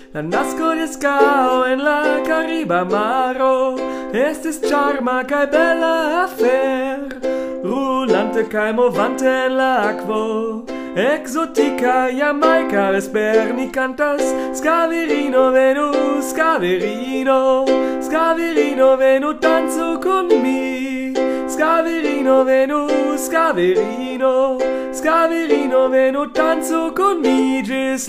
La nasco di scao en la Cariba maro, estis charma cae bella affair, rulante cae movante en la aquo, exotica Jamaica vesper ni cantas, scavirino venu, scavirino, scavirino venu danzu con mi, scavirino venu, scavirino, scavirino venu danzu con mi, gis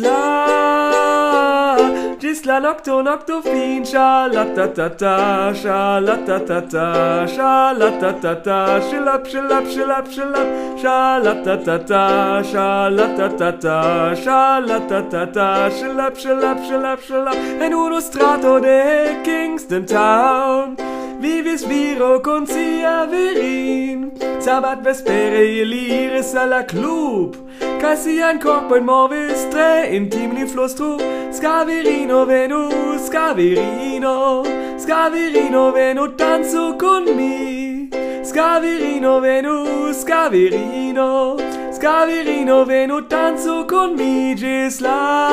la nocto fin, sha-la-ta-ta-ta, sha-la-ta-ta-ta, sha-la-ta-ta-ta, shillap, shillap, shillap, shillap, sha-la-ta-ta-ta, sha-la-ta-ta-ta, sha-la-ta-ta-ta, shillap, shillap, shillap, shillap, en uno strato de Kingston Town vivis viro con sia virin, sabat vespere eliris alla club, ca sian corpo movis tre intimni flostru, scavirino venu, scavirino, scavirino venu danzu con mi, scavirino venu, scavirino, scavirino venu danzu con mi, gis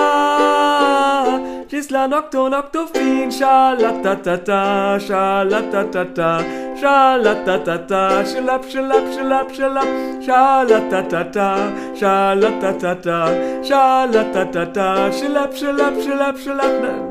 la nocto fin, sha-la-ta-ta-ta, sha-la-ta-ta-ta, sha-la-ta-ta-ta, shillap, shillap, shillap, shillap, sha-la-ta-ta-ta, sha-la-ta-ta-ta, sha-la-ta-ta-ta, shillap, shillap, shillap, shillap.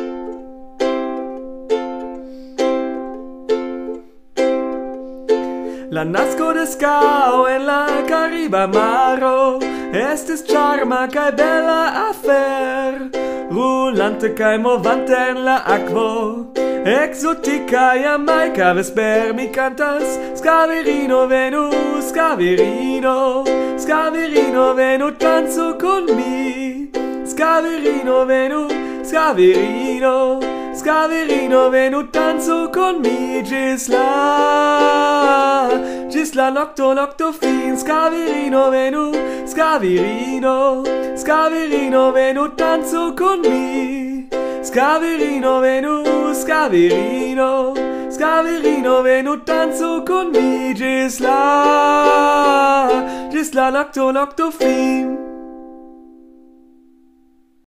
La nasco de scao en la Cariba maro, estis charma cae bella affair, rulante cae movante en la aquo, exotica Jamaica vesper mi cantas, scavirino venu, scavirino, scavirino venu danzu con mi, scavirino venu, scavirino, scavirino venu danzu con mi, gis la nocto fin, scavirino venu, scavirino, scavirino venu danzu con mi, scavirino venu, scavirino, scavirino venu danzu con mi, gis la nocto fin.